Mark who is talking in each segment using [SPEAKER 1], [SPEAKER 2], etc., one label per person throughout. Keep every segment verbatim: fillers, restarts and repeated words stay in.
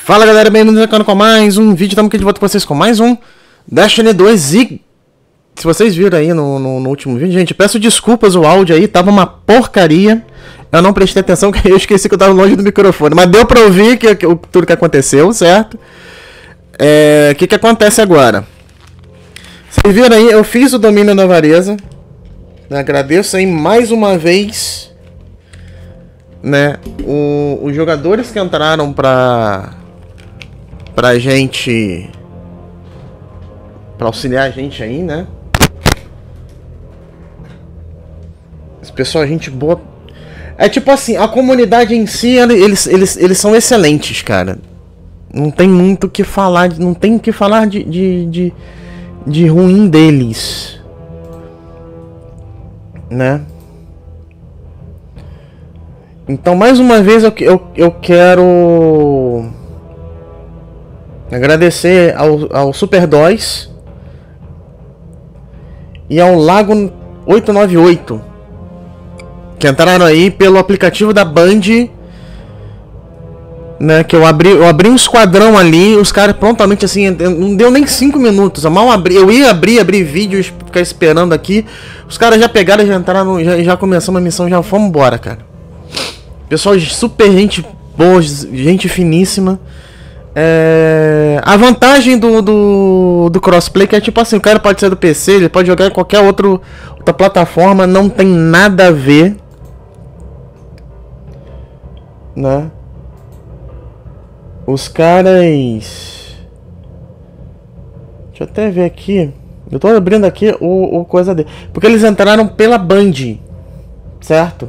[SPEAKER 1] Fala galera, bem-vindos ao canal com mais um vídeo. Estamos aqui de volta com vocês com mais um Destiny dois. E se vocês viram aí no, no, no último vídeo, gente, peço desculpas, o áudio aí tava uma porcaria. Eu não prestei atenção, que eu esqueci que eu tava longe do microfone. Mas deu pra ouvir que, que, tudo que aconteceu, certo? É, o que que acontece agora? Vocês viram aí, eu fiz o domínio da avareza. Agradeço aí mais uma vez, né, o, os jogadores que entraram pra pra gente, pra auxiliar a gente aí, né? Esse pessoal, gente boa. É tipo assim, a comunidade em si, eles, eles, eles são excelentes, cara. Não tem muito o que falar, não tem o que falar de, de, de, de ruim deles, né? Então, mais uma vez, eu, eu, eu quero agradecer ao, ao Super dois e ao Lago oito nove oito, que entraram aí pelo aplicativo da Band, né? Que eu abri, eu abri um esquadrão ali, os caras prontamente, assim, não deu nem cinco minutos, eu mal abri, eu ia abrir, abrir vídeos, ficar esperando aqui, os caras já pegaram, já entraram, já, já começamos a missão, já fomos embora, cara. Pessoal, super gente boa, gente finíssima. É... A vantagem do, do, do crossplay que é tipo assim, o cara pode ser do P C, ele pode jogar em qualquer outro, outra plataforma, não tem nada a ver, né? Os caras... Deixa eu até ver aqui. Eu tô abrindo aqui o, o coisa dele, porque eles entraram pela Band, certo?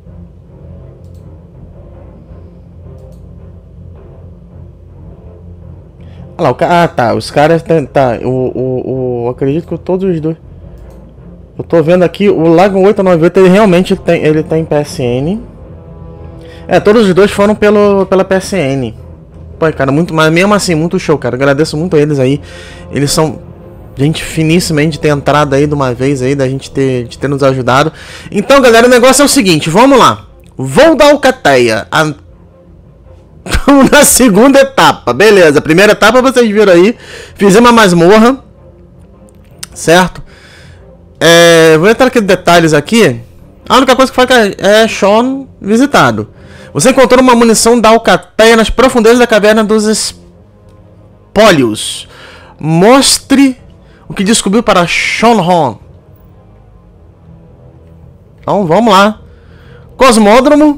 [SPEAKER 1] Olha lá, o ca... Ah, tá. Os caras... Tá, o, o, o... acredito que todos os dois... Eu tô vendo aqui, o Lago oito nove oito, ele realmente tem... Ele tá em P S N. É, todos os dois foram pelo, pela P S N. Pô, cara, muito... Mas mesmo assim, muito show, cara. Agradeço muito a eles aí. Eles são... Gente finíssima aí de ter entrado aí de uma vez aí, da gente ter... De ter nos ajudado. Então, galera, o negócio é o seguinte, vamos lá. Vou dar o Alcateia. A... Na segunda etapa, beleza. Primeira etapa vocês viram aí. Fizemos uma masmorra, certo? É, vou entrar aqui em detalhes aqui. A única coisa que fala que é Sean visitado. Você encontrou uma munição da Alcateia nas profundezas da caverna dos espólios. Mostre o que descobriu para Sean Hon. Então vamos lá. Cosmódromo.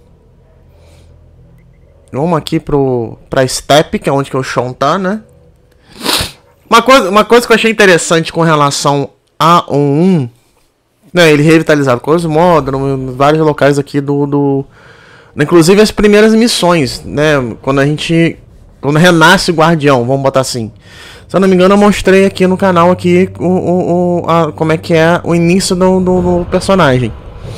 [SPEAKER 1] Vamos aqui pro, pra Steppe, que é onde que o Sean tá, né? Uma coisa, uma coisa que eu achei interessante com relação a um, né, ele revitalizado Cosmódromo, vários locais aqui do, do... Inclusive as primeiras missões, né? Quando a gente... Quando renasce o Guardião, vamos botar assim. Se eu não me engano, eu mostrei aqui no canal aqui o, o, o, a, como é que é o início do, do, do personagem.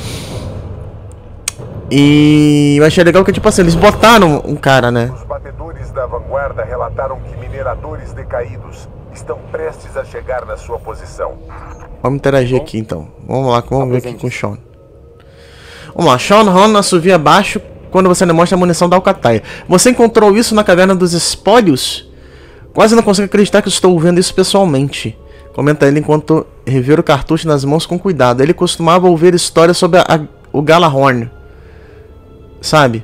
[SPEAKER 1] E eu achei legal que, tipo assim, eles botaram um cara, né?
[SPEAKER 2] Os batedores da vanguarda relataram que mineradores decaídos estão prestes a chegar na sua posição.
[SPEAKER 1] Vamos interagir aqui, então. Vamos lá, vamos ver aqui com o Sean. Vamos lá, Sean Hon assovia abaixo quando você demonstra a munição da Alcateia. Você encontrou isso na caverna dos espólios? Quase não consigo acreditar que estou vendo isso pessoalmente. Comenta ele enquanto revira o cartucho nas mãos com cuidado. Ele costumava ouvir histórias sobre a, a, o Gjallarhorn, sabe?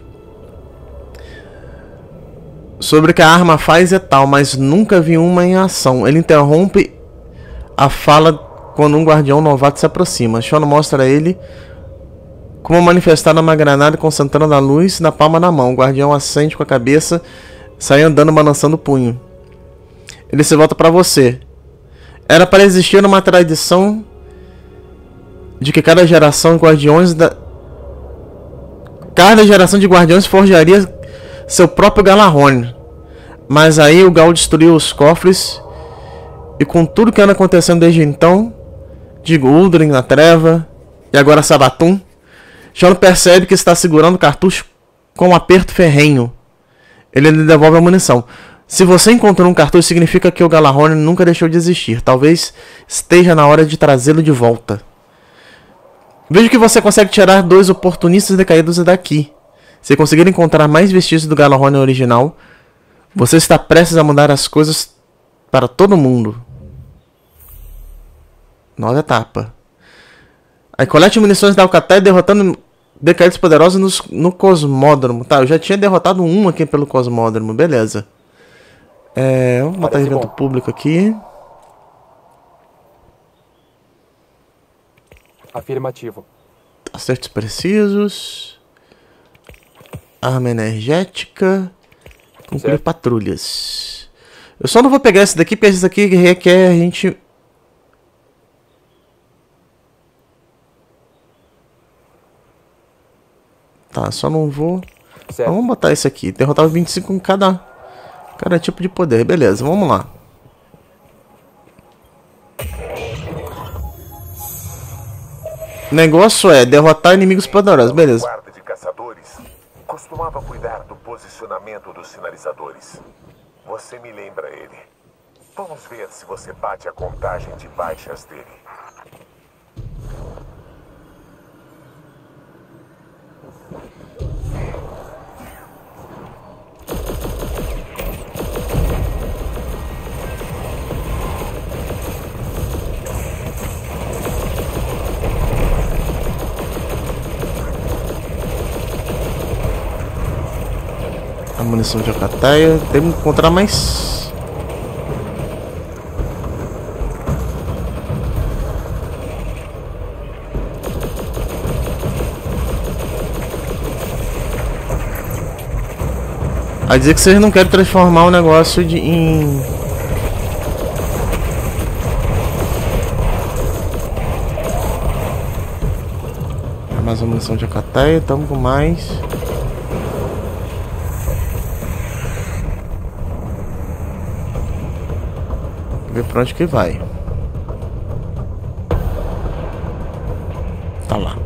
[SPEAKER 1] Sobre o que a arma faz e tal, mas nunca vi uma em ação. Ele interrompe a fala quando um guardião novato se aproxima. Sean mostra a ele como manifestar uma granada concentrando a luz na palma da mão. O guardião acende com a cabeça, sai andando balançando o punho. Ele se volta para você. Era para existir uma tradição de que cada geração de guardiões da... Cada geração de guardiões forjaria seu próprio Gjallarhorn. Mas aí o Gal destruiu os cofres. E com tudo que anda acontecendo desde então, digo Uldren na treva e agora Savathûn, Sean percebe que está segurando o cartucho com um aperto ferrenho. Ele lhe devolve a munição. Se você encontrou um cartucho, significa que o Gjallarhorn nunca deixou de existir. Talvez esteja na hora de trazê-lo de volta. Vejo que você consegue tirar dois oportunistas decaídos daqui. Se conseguir encontrar mais vestígios do Gjallarhorn original, Você está prestes a mudar as coisas para todo mundo. Nova etapa. Aí colete munições da Alcatel derrotando decaídos poderosos nos, no Cosmódromo. Tá, eu já tinha derrotado um aqui pelo Cosmódromo, beleza. É, vamos botar
[SPEAKER 3] Parece
[SPEAKER 1] evento
[SPEAKER 3] bom.
[SPEAKER 1] público aqui.
[SPEAKER 3] Afirmativo.
[SPEAKER 1] Acertos precisos. Arma energética. Concluir
[SPEAKER 3] Certo.
[SPEAKER 1] patrulhas. Eu só não vou pegar esse daqui, porque esse daqui requer a gente... Tá, só não vou...
[SPEAKER 3] Certo.
[SPEAKER 1] Vamos botar esse aqui. Derrotar vinte e cinco com cada, cada tipo de poder. Beleza, vamos lá. O negócio é derrotar inimigos poderosos. Beleza.
[SPEAKER 2] O guarda de caçadores costumava cuidar do posicionamento dos sinalizadores. Você me lembra ele. Vamos ver se você bate a contagem de baixas dele.
[SPEAKER 1] A munição de alcateia. Temos que encontrar mais. A dizer que vocês não querem transformar o negócio de, em... Mais uma munição de alcateia, estamos com mais. Ver pra onde que vai. Tá lá.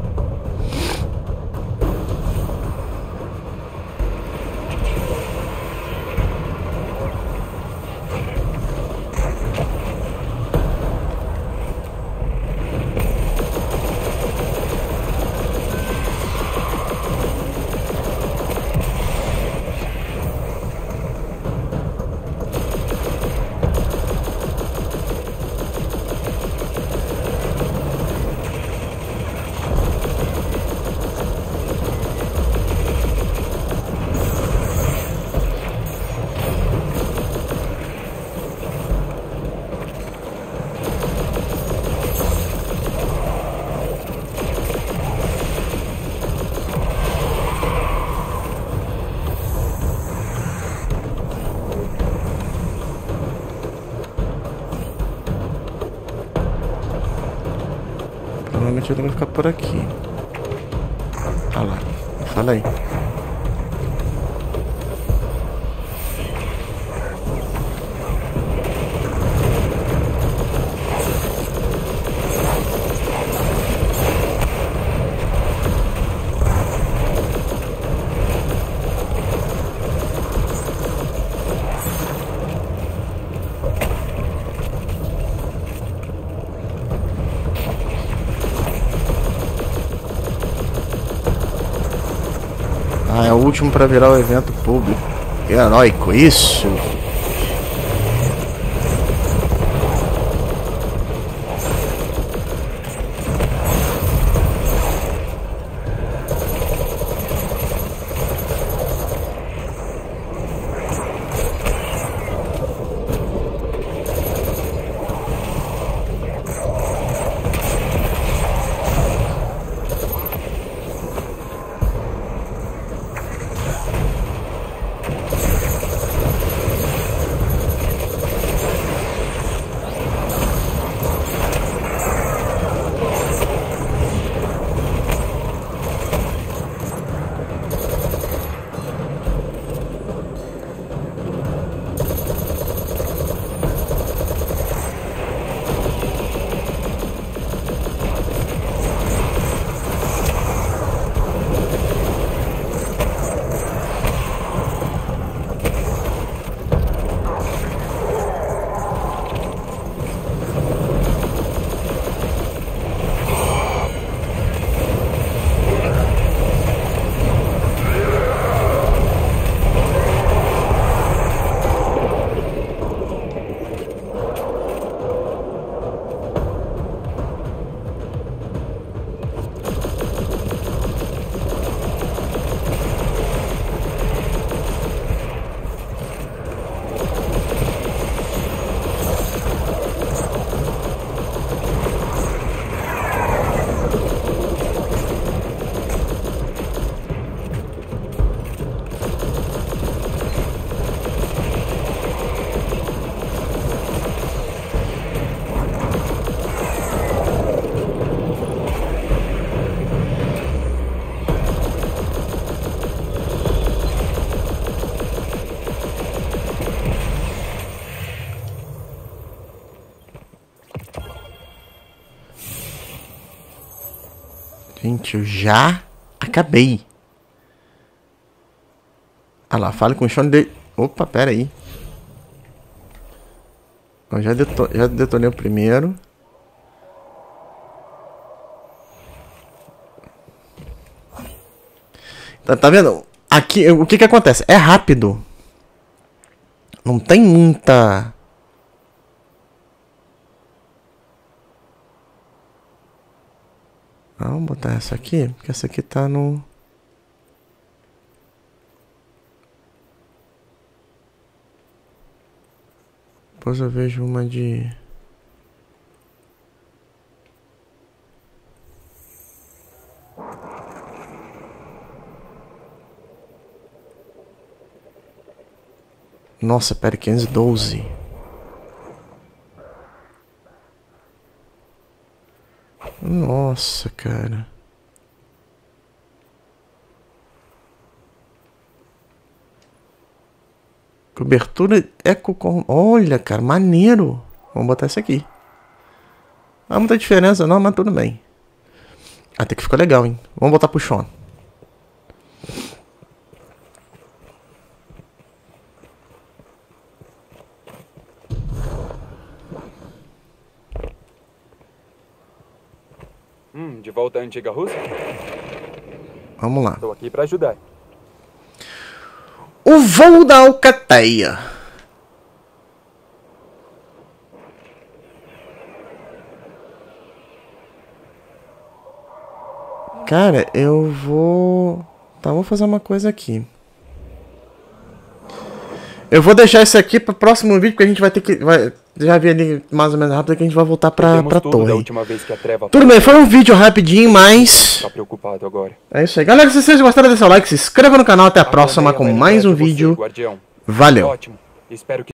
[SPEAKER 1] Provavelmente ele vai ficar por aqui. Ah lá, fala aí. Ah, é o último para virar o evento público. Heróico, isso! Gente, eu já acabei. Ah lá, fale com o Sean de... Opa, pera aí. Eu já, deto... já detonei o primeiro. Tá, tá vendo? Aqui, o que que acontece? É rápido. Não tem muita... Ah, vamos botar essa aqui, porque essa aqui tá no... Depois eu vejo uma de... Nossa, pera, quinhentos e doze. Nossa, cara. Cobertura eco com... Olha, cara, maneiro. Vamos botar esse aqui. Não há muita diferença não, mas tudo bem. Até que ficou legal, hein. Vamos botar pro Sean.
[SPEAKER 3] Hum, de volta à antiga Rússia?
[SPEAKER 1] Vamos lá.
[SPEAKER 3] Estou aqui para ajudar.
[SPEAKER 1] O voo da Alcateia. Cara, eu vou... Tá, vou fazer uma coisa aqui. Eu vou deixar isso aqui para o próximo vídeo, porque a gente vai ter que... Vai... Já vi ali mais ou menos rápido que a gente vai voltar pra, pra torre.
[SPEAKER 3] Da última vez que a treva...
[SPEAKER 1] Tudo bem, foi um vídeo rapidinho, mas...
[SPEAKER 3] Tá preocupado agora.
[SPEAKER 1] É isso aí. Galera, se vocês gostaram, deixa o like, se inscreva no canal. Até a próxima com mais um vídeo. Valeu.
[SPEAKER 3] Ótimo. Espero que